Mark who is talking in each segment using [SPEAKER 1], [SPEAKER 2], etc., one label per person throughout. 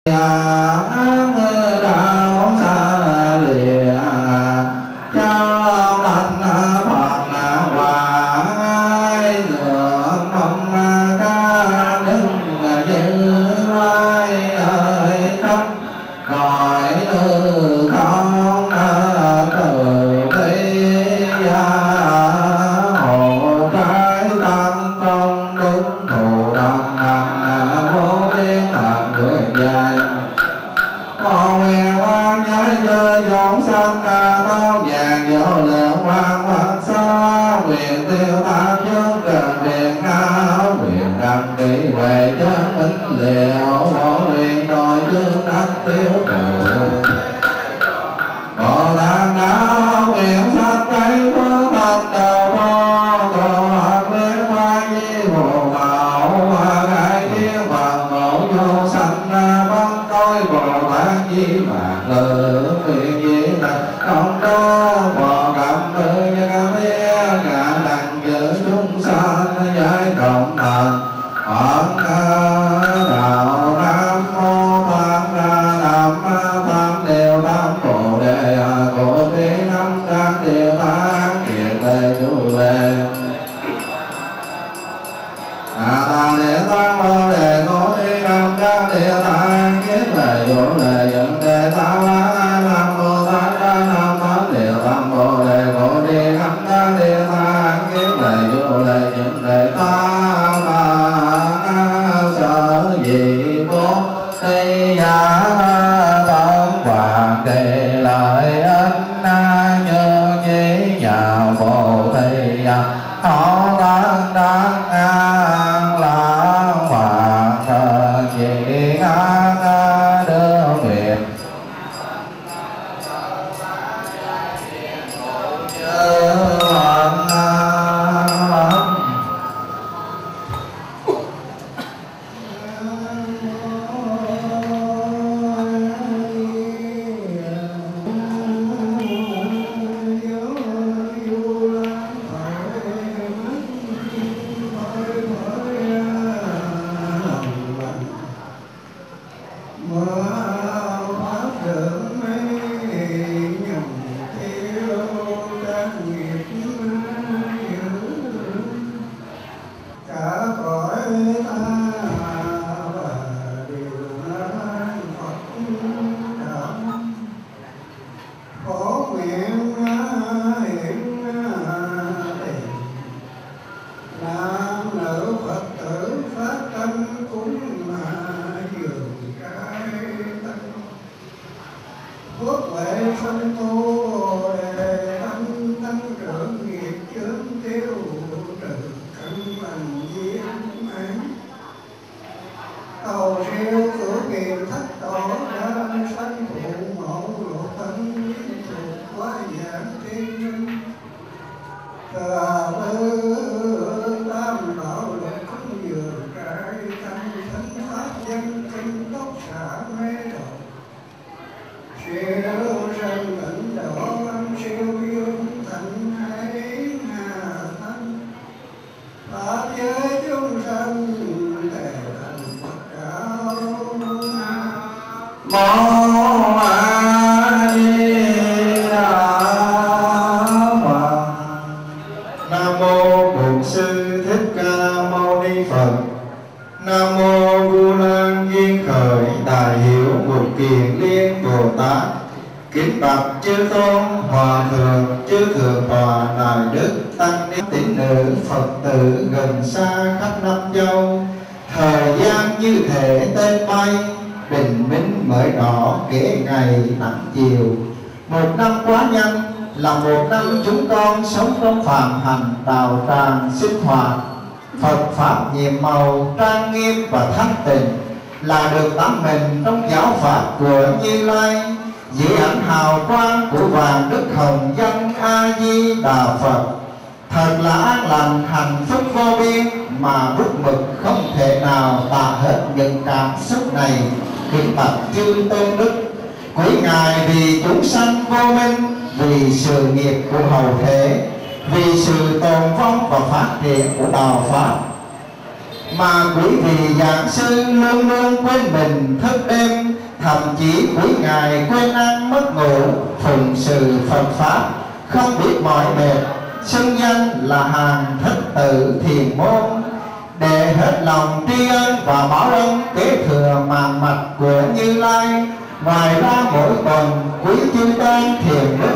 [SPEAKER 1] Sinh hoạt Phật pháp nhiệm màu trang nghiêm và thanh tịnh, là được tắm mình trong giáo pháp của Như Lai, dưới ánh hào quang của vàng đức hồng danh A Di Đà Phật. Thật là an lành hạnh phúc vô biên, mà bút mực không thể nào tả hết những cảm xúc này. Kính bạch chư tôn đức, quý ngài vì chúng sanh vô minh, vì sự nghiệp của hậu thế, vì sự tồn vong và phát triển của đạo pháp, mà quý vị giảng sư luôn luôn quên mình thức đêm, thậm chí quý ngài quên ăn mất ngủ, phụng sự Phật pháp không biết mỏi mệt, xưng danh là hàng thất tự thiền môn, để hết lòng tri ân và báo ân kế thừa màn mạch của Như Lai. Ngoài ra mỗi tuần quý chư tôn thiền đức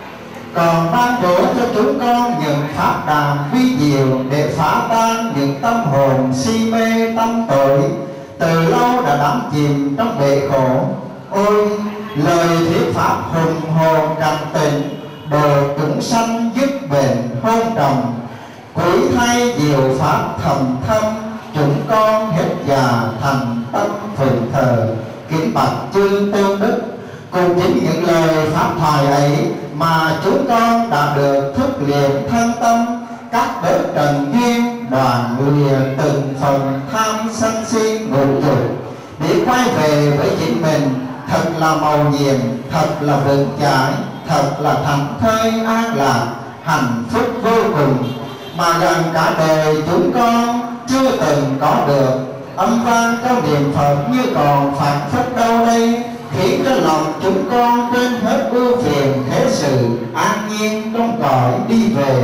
[SPEAKER 1] còn ban bố cho chúng con những pháp đàm vi diệu để phá tan những tâm hồn si mê tâm tội từ lâu đã đắm chìm trong bể khổ. Ôi lời thuyết pháp hùng hồn trầm tịnh, độ chúng sanh dứt bệnh hôn trầm. Quý thay diệu pháp thầm thâm, chúng con hết già thành tâm phụng thờ. Kính bạch chư tôn đức, cùng chính những lời pháp thoại ấy mà chúng con đã được thức luyện thân tâm, các bớt trần duyên đoàn lìa từng phần tham sân si ngũ dục, để quay về với chính mình thật là màu nhiệm, thật là vững chãi, thật là thảnh thơi an lạc, hạnh phúc vô cùng, mà gần cả đời chúng con chưa từng có được. Âm vang trong niệm Phật như còn phản phất đâu đây, khiến cho lòng chúng con quên hết ưu phiền thế sự, an nhiên trong cõi đi về.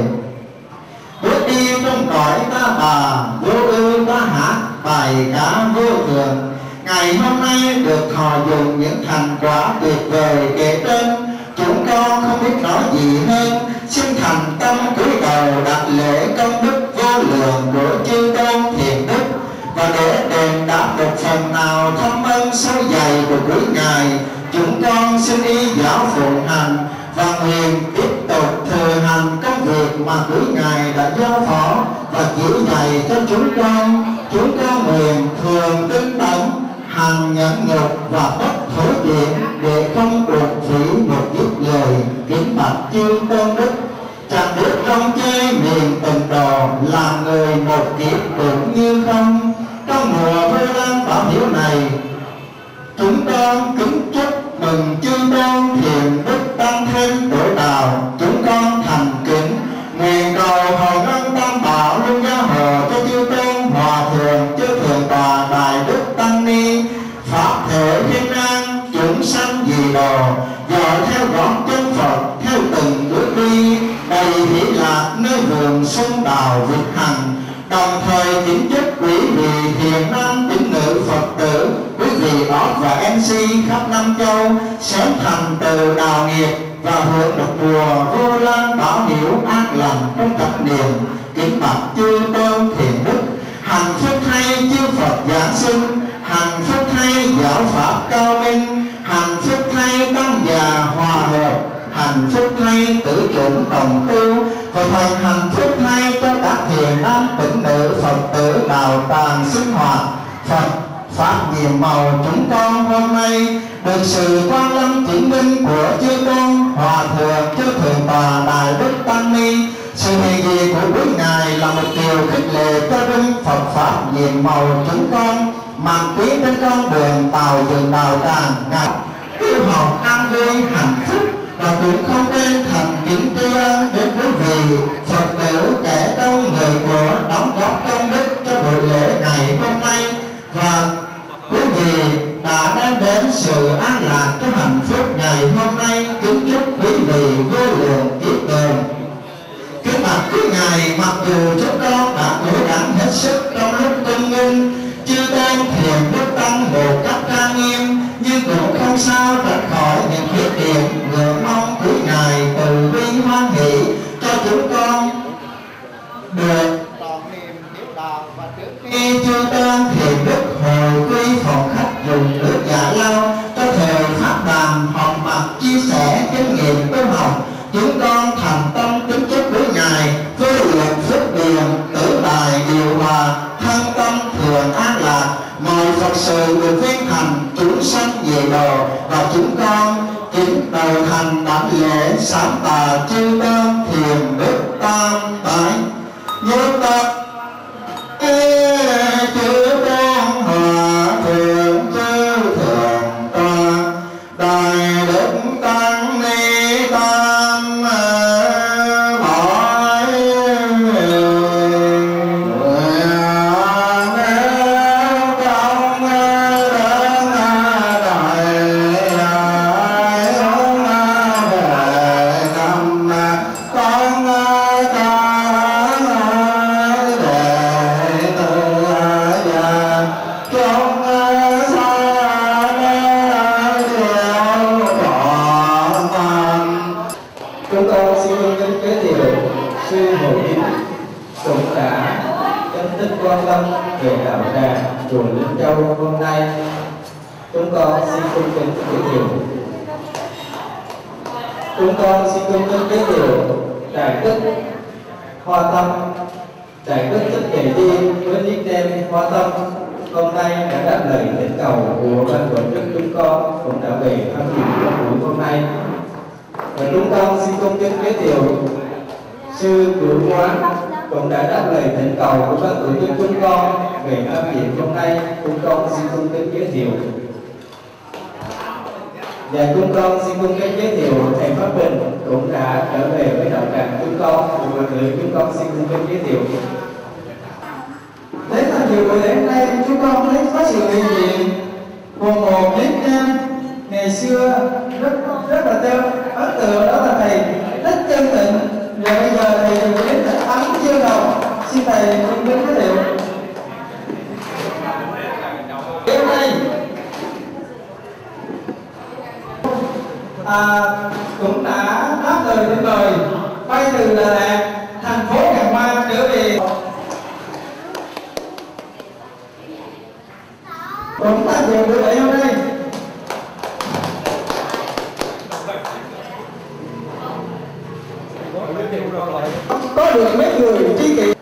[SPEAKER 1] Bước đi trong cõi ta bà, vô ưu ta hát bài ca vô thường. Ngày hôm nay được thọ dùng những thành quả tuyệt vời kể trên, chúng con không biết nói gì hơn, xin thành tâm cúi đầu đặt lễ công đức vô lượng của chư tôn thiền đức, và để đền đáp một phần nào thâm ân sâu dày của quý ngài, chúng con xin y giáo phụng hành và nguyện tiếp tục thừa hành công việc mà quý ngài đã giao phó và chỉ dạy cho chúng con. Chúng con nguyện thường tinh tấn, hằng nhẫn nhục và bất thối điện, để không uổng phí một ít lời. Kính bạch chư tôn đức, chẳng biết trong chơi miền từng đồ, làm người một kiếp cũng như không. Trong mùa Vu Lan Bảo Hiếu này, chúng con kính chúc mừng chư tôn thiền đức tăng thêm tuổi đạo. Chúng con thành kính nguyện cầu hồng ân tam bảo luôn gia hộ cho chư tôn hòa thượng, chư thượng tọa đại đức tăng ni, pháp thể thiên an chúng sanh vì đồ, dõi theo gót chân Phật theo từng bước đi, đầy hỷ lạc nơi vườn xuân đào vĩnh hằng. Đồng thời kính chúc quý vị thiền nam tín nữ Phật tử, quý vị óc và MC khắp Nam Châu sớm thành từ đạo nghiệp và hưởng được mùa Vu Lan Bảo Hiếu an lành trong thập niệm. Kính bạch chư tôn thiền đức, hạnh phúc thay chư Phật giáng sinh, hạnh phúc thay giáo pháp cao minh, hạnh phúc thay tăng già hòa hợp, hạnh phúc thay tử chủng đồng tu, và thành hạnh phúc thay cho các thiền nam tín nữ Phật tử đạo tràng sinh hoạt Phật pháp nhiệm màu. Chúng con hôm nay được sự quan lâm chứng minh của chư tôn hòa thượng, chư thượng tọa đại đức tăng ni, sự hiện diện của quý ngài là một điều khích lệ cho vinh Phật pháp nhiệm màu. Chúng con mang quý trên con đường tàu dựng đạo tràng ngài yêu học an vui hạnh phúc, và cũng không quên thành kính tri ân đến quý vị Phật tử kẻ đông người của đóng góp công đức cho buổi lễ ngày hôm nay, và quý vị đã đem đến sự an lạc cho hạnh phúc ngày hôm nay. Kính chúc quý vị vô lượng kiếp tường. Kính bạch quý ngài, mặc dù chúng con đã cố gắng hết sức trong lúc tinh nghinh chư tôn thiền đức tăng một cách trang nghiêm, nhưng cũng không sao tránh khỏi những khuyết điểm. Nguyện mong quý ngài từ bi hoan hỷ cho chúng con được trọn niềm hiếu đạo, và trước khi chư tôn thiền đức hồi quy phòng khách dùng nước dạ lao cho thời pháp đàm họp mặt chia sẻ kinh nghiệm tu học, chúng con thành tâm kính chúc quý ngài vô lượng phước điền, tử tài điều hòa, thân tâm thường an lạc, mọi Phật sự được viên thành, chúng sanh về đồ. Và chúng con kính đầu thành đảnh lễ sám tạ chư tôn thiền đức tam bái. Nhớ tập chư tôn hòa thượng, chư thượng tọa đại đức tăng ni tam bái.
[SPEAKER 2] về đạo tràng chùa Linh Châu hôm nay, chúng con xin cung kính giới thiệu. Chúng con xin cung kính giới thiệu đại đức Hoa Tâm. Đại đức Thích Kỳ Tiên với nickname Hoa Tâm hôm nay đã đáp lời thỉnh cầu của ban tổ chức, chúng con cũng đã về tham dự trong buổi hôm nay. Và chúng con xin cung kính giới thiệu sư Cửu Quán cũng đã đáp lời thỉnh cầu của ban tổ chức chúng con về tham dự hôm nay. Chúng con xin cung kính giới thiệu. Và chúng con xin cung kính giới thiệu thầy Pháp Bình cũng đã trở về với đạo tràng chúng con. Một lần nữa chúng con xin cung kính giới thiệu.
[SPEAKER 1] Đến tham dự buổi lễ hôm nay, chúng con thấy có sự hiện diện của một nét nam ngày xưa rất là ấn tượng, đó là thầy Thích Chân Tịnh. Và bây giờ thầy được đến là Ấn Chiêu Đầu. Xin thầy cung kính giới thiệu. Hôm nay cũng đã đáp lời thỉnh mời bay từ Đà Lạt, thành phố Ngàn Hoa trở về. Cũng ta về buổi lễ hôm nay. Có được mấy người tri kỷ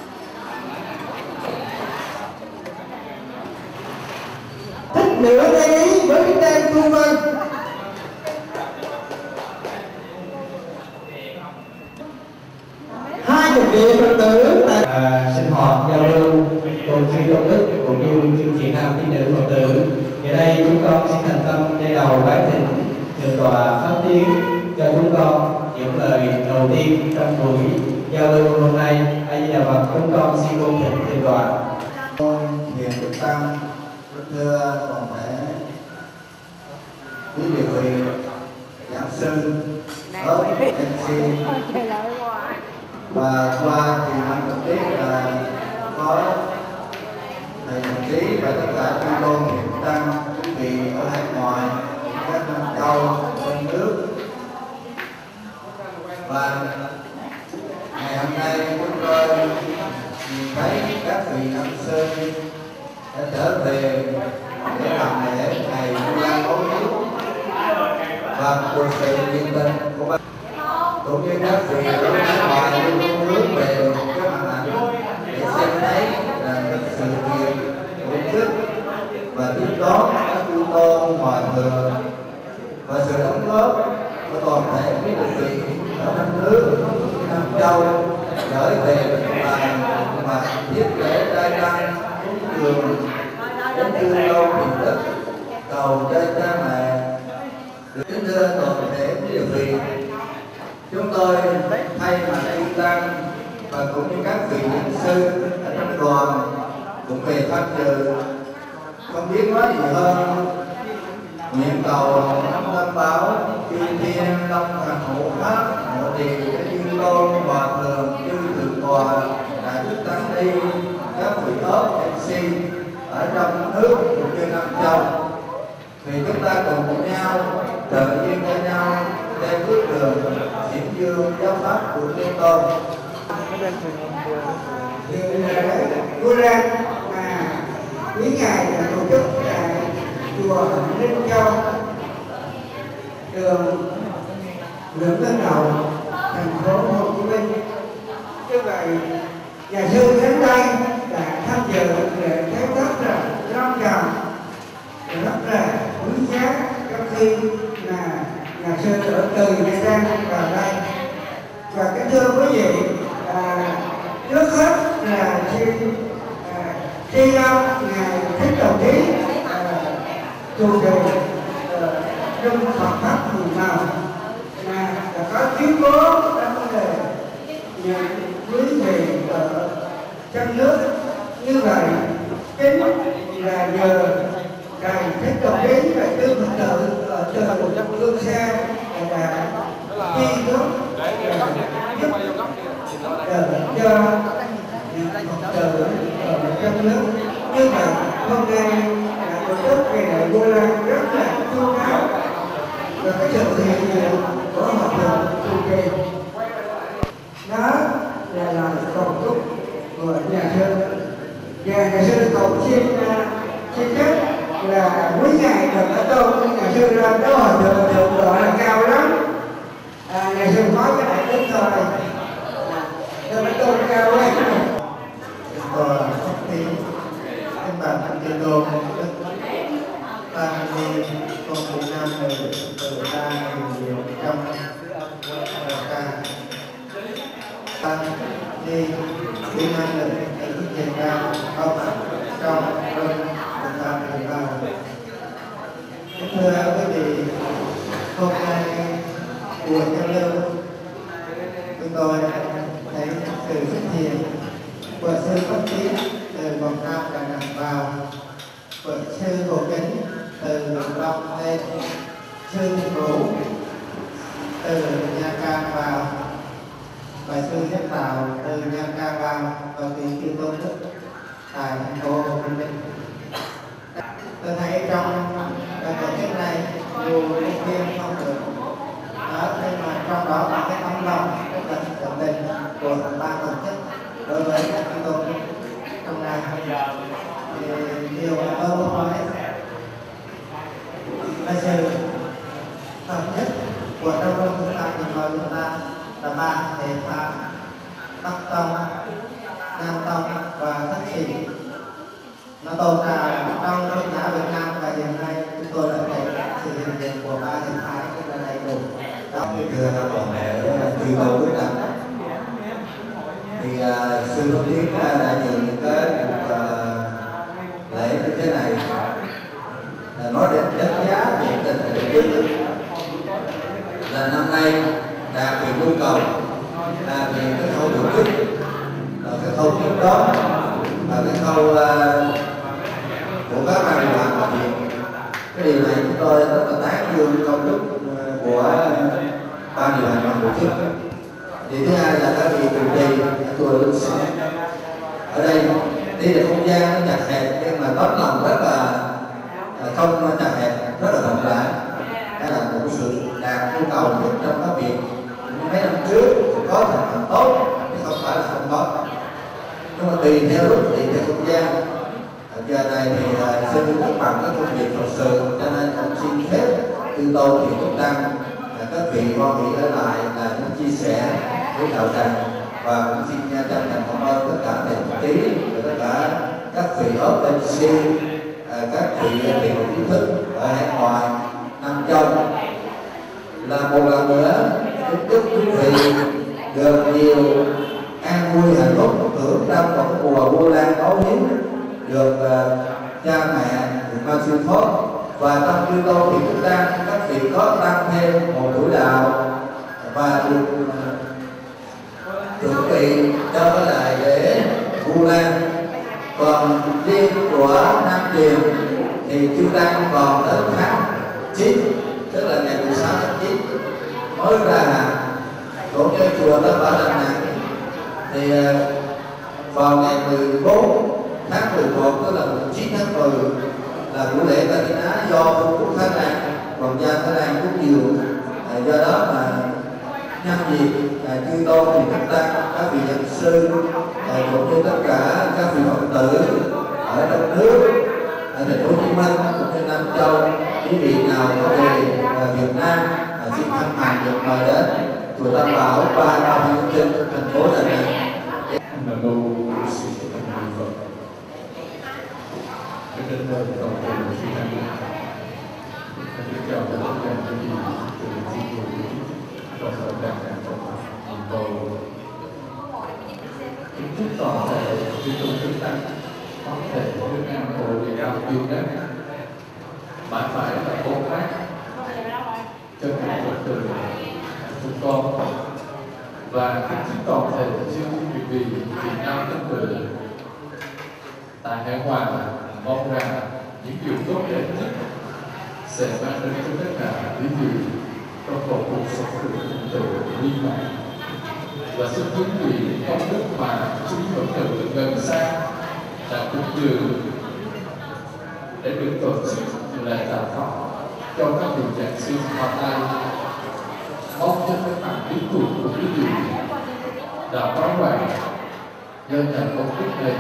[SPEAKER 1] thích nửa ngay ý với cái tên Thu Vân. Hai chục vị Phật tử
[SPEAKER 2] sinh hoạt giao lưu cùng chuyên công đức cũng như chương trình nam tín nữ Phật tử. Giờ đây chúng con xin thành tâm để đầu bái thỉnh thượng tọa Pháp Tiến cho chúng con những lời đầu tiên trong buổi giao lưu hôm nay. A Di Đà Phật, chúng con xin cung thỉnh thượng tọa.
[SPEAKER 1] Hiền Đức Tăng, thưa toàn thể quý vị giảng sư, lớp MC, và qua thì mình được biết là có thầy đồng chí và tất cả chư tôn hiền tăng, quý vị ở hải ngoại, các năm châu trong nước. Và ngày hôm nay chúng tôi nhìn thấy các vị ân sư đã trở về để làm lễ ngày Vu Lan Báo Hiếu và cuộc sự nhiệt tình của ban, cũng như các vị ở nước ngoài luôn hướng về cái màn ảnh để xem thấy là lịch sự kiện tổ chức và tiếp đón các chư tôn hòa thượng và sự đóng góp của toàn thể quý vị ở trong nước, Nam Châu gửi về và thiết lễ trai tăng cúng dường đến chư lâu hiền đức cầu cho cha mẹ. Kính thưa toàn thể quý vị, chúng tôi thay mặt chư tăng và cũng như các vị nhân sư ở trong đoàn cũng về tham dự, không biết nói gì hơn nguyện cầu tâm báo chư thiên long thần hộ pháp hộ trì cho chư tôn hòa thượng chư thượng tọa đại đức tăng ni, các vị ớt MC ở trong nước cũng như Nam Châu, thì chúng ta cùng nhau trợ duyên cho nhau để bước đường diễn dương giáo pháp của chư tôn.
[SPEAKER 3] Vu Lan quý ngài tổ chức tại chùa Linh Châu, đường Nguyễn Văn Đầu, thành phố Hồ Chí Minh. Như vậy, nhà sư đến đây đã tham dự để thấy rất là long trọng, rất là quý giá, trong khi là nhà sư ở từ Nghệ An vào đây. Và kính thưa quý vị, trước hết là khi ngài Thích đồng chí chủ đề trong Phật pháp mùa màu là có chiếu cố trong vấn đề những quý vị ở trong nước. Như vậy chính là nhờ thầy Thích đồng chí và chư Phật tử ở từ phương xa đã chi thức giúp cho những Phật tử ở trong nước. Như vậy hôm nay là tổ chức ngày lễ Vu Lan rất là chu đáo và cái sự hiện diện của Hòa thượng trụ trì đó là lời cầu chúc của nhà sư. Và nhà sư bên đó họ được gọi là cao lắm. Ngày xưa có cái đại đức rồi nên mới tôn cao lắm.
[SPEAKER 1] Còn phát triển các bạn tiền đồ ta đi con Việt Nam này từ ta nhiều trong ca ta đi Việt Nam này từ Việt Nam không trong bên Việt Nam Việt Nam. Thưa quý vị, hôm nay buổi giao lưu chúng tôi thấy sự xuất hiện của sư phát triển từ Quảng Nam Đà Nẵng vào, của sư Hồ Kính từ Long lên, sư Vũ từ Nha Trang vào, và sư Nhất Tạo từ Nha Trang vào, và vị Chư Tôn Đức tại thành phố Hồ Chí Minh. Tôi thấy trong tổ chức này dù nhân viên không được nhưng mà trong đó là cái tấm lòng rất là tận tình của ban tổ chức đối với các Chư Tôn trong này. Thì điều mà tôi muốn nói là sự hợp nhất của đông đông chúng ta cùng với chúng ta là ba thể pháp: Bắc Tông, Nam Tông và Thất Sĩ. Nó tồn tại trong tôn giáo Việt Nam, và hiện nay chúng tôi đã thấy sự hiện diện của ba hình thái rất là đầy đủ.
[SPEAKER 4] Thưa các bà mẹ Chư Tôn Đức Tăng, thì sư Pháp Tiến đã nhìn cái lễ như thế này là nói đến đánh giá về tình hình là năm nay đạt được nhu cầu là về cái khâu tổ chức, cái khâu tiếp đó và cái khâu của các ban điều hành làm việc. Cái điều này chúng tôi rất là tán dương công đức của ban điều hành ban tổ chức. Thì thứ hai là các vị trụ trì chùa Linh Sĩ ở đây, đây là không gian nó chặt hẹp nhưng mà tấm lòng rất là không chặt hẹp, rất là rộng rãi. Đây là một sự đạt nhu cầu nhất trong các việc. Mấy năm trước thì có thành tốt chứ không phải là không có, nhưng mà tùy theo lúc, tùy theo không gian. Giờ này thì sư tất bằng các công việc Phật sự, cho nên cũng xin phép Chư Tôn thì Đức Tăng các vị quan vị ở lại là những chia sẻ với đạo tràng, và cũng xin chân thành cảm ơn tất cả thầy trí và tất cả các vị ốp bên si, các vị tiền kiến thức ở hải ngoại Nam Châu. Là một lần nữa chúc quý vị được nhiều an vui hạnh phúc, hưởng trong một mùa Vu Lan ấu hiếu, được cha mẹ được ban siêu thoát, và trong Chư Tôn thì chúng ta các vị có tăng thêm một tuổi đạo và được chuẩn bị cho cái đại lễ Vu Lan. Còn riêng của Nam Truyền thì chúng ta còn đến tháng 9, tức là ngày 16 tháng 9 mới ra cũng như chùa Tân Bảo Đà Nẵng thì vào ngày 14 tháng 11, tức là 19 tháng 10 là buổi lễ Ca Tín Á do Vương quốc Thái Lan, hoàng gia Thái Lan cúng dường. Do đó mà nhân dịp Chư Tôn thì chúng ta các vị giảng sư cũng như tất cả các vị Phật tử ở trong nước, ở thành phố Hồ Chí Minh cũng như Nam Châu, quý vị nào có về Việt Nam xin thân hành được mời đến chùa Tam Bảo và Đạo Hữu trên thành phố Đà Nẵng.
[SPEAKER 5] Nam mô Sư Thích Ca Mâu Ni Phật. Đến đây tổng thể sư tăng kính chào tất cả quý vị từ thiên đường và sở đảng trong thành phố. Kính chúc toàn thể chư tôn đức tăng có thể Việt Nam Hội Việt Nam yêu đất mãi mãi là cố gắng cho các Phật tử chúng con, và kính chúc toàn thể chư quý vị Việt Nam tất tử tại hải ngoại. Mong rằng những điều tốt đẹp nhất sẽ mang đến cho tất cả quý vị trong một cuộc sống của chúng tôi viên mãn, và xin quý vị công đức mà chúng Phật tử gần xa đã cúng dường để được tổ chức lễ tạ Phật cho các vị giảng sư hoa tay. Mong cho các bạn lý tưởng của quý vị đã có vậy nhân nhận công đức này.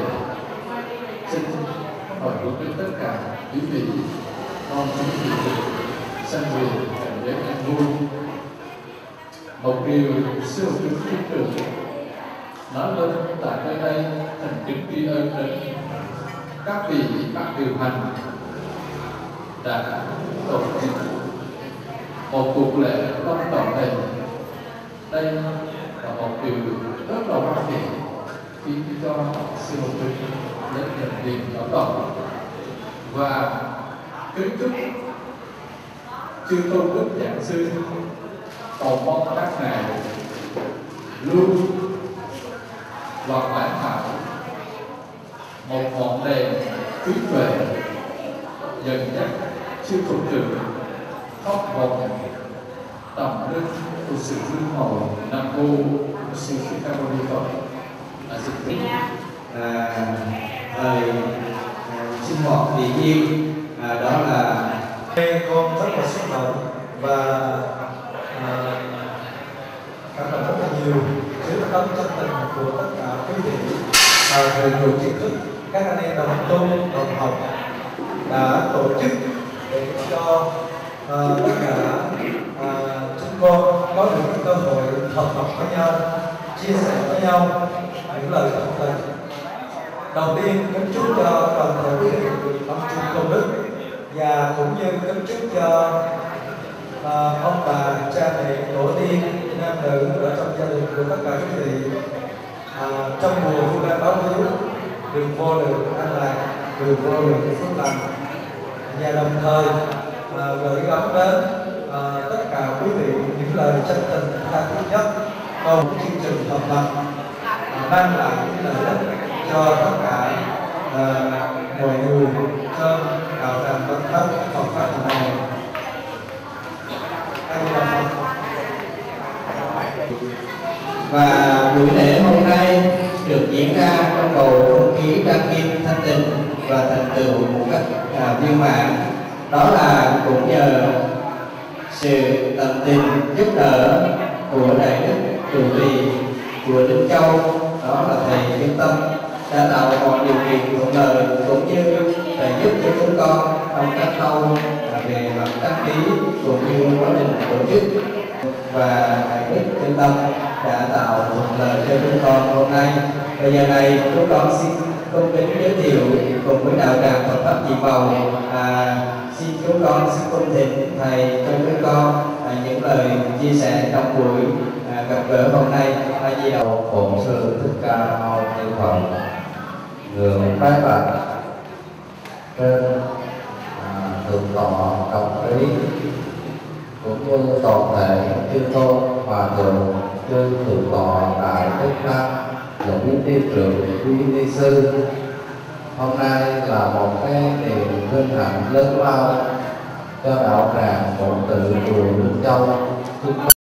[SPEAKER 5] Xin hỏi đối với tất cả quý vị, mong quý vị sân vườn cảm giác an vui. Một điều siêu kính thiên trường nói lên tại nơi đây thành kính tri ân đến các vị ban điều hành đã tổ chức một cuộc lễ long trọng này. Đây là một điều rất là quan trọng khiến cho siêu kính đến nhận tiền ở tổng và kính chúc chư tôn đức giảng sư cầu mong các ngài luôn và bản thảo một ngọn đèn trí tuệ dẫn dắt chư tôn trưởng thoát vòng tầm đức của sự hương hậu. Nam mô sư Thích Ca Mâu Ni Phật. Xin kính
[SPEAKER 2] thầy sinh hoạt tự nhiên, đó là con rất là xúc động và cảm ơn rất là nhiều sự tâm chân tình của tất cả quý vị người nhiều kiến thức, các anh em đồng tu đồng học đã tổ chức để cho tất cả chúng con có được cơ hội học tập với nhau, chia sẻ với nhau những lời thật tình. Đầu tiên kính chúc cho toàn thể quý vị ông chung công đức và cũng như kính chúc cho ông bà, cha mẹ, tổ tiên, nam nữ ở trong gia đình của tất cả quý vị trong mùa Vu Lan báo hiếu được vô lượng an lạc, được vô lượng phước lành, và đồng thời gửi gắm đến tất cả quý vị những lời chân tình tha thiết nhất. Cầu chương trình hợp lập mang lại những lợi ích cho tất cả mọi người trên đạo tràng Phật pháp Phật pháp này.
[SPEAKER 6] Và buổi lễ hôm nay được diễn ra trong bầu không khí trang nghiêm, thanh tịnh và thành tựu một cách viên mãn. Đó là cũng nhờ sự tận tình giúp đỡ của đại đức trụ trì của Linh Châu, đó là thầy Kim Tâm, đã tạo mọi điều kiện thuận lợi cũng như để giúp cho chúng con trong các khâu về mặt đăng ký cũng như quá trình tổ chức. Và đại đức Kim Tâm đã tạo thuận lợi cho chúng con hôm nay. Bây giờ này chúng con xin cung kính giới thiệu cùng với đạo tràng Phật pháp Dị Màu, xin chúng con xin cung thỉnh thầy cho chúng con những lời chia sẻ trong buổi gặp gỡ hôm nay. A Di Đà
[SPEAKER 7] Bổn Sư Thích Ca Mâu Ni Phật ngưỡng bái bạch trên thượng tọa Đồng Ý cũng như toàn thể chư tôn hòa thượng, chư thượng tọa Đại Đức Năng, Lũng Ni Trưởng, Quy Ni Sư. Hôm nay là một cái niềm vinh hạnh lớn lao cho đạo tràng Phụng Tự chùa Linh Châu.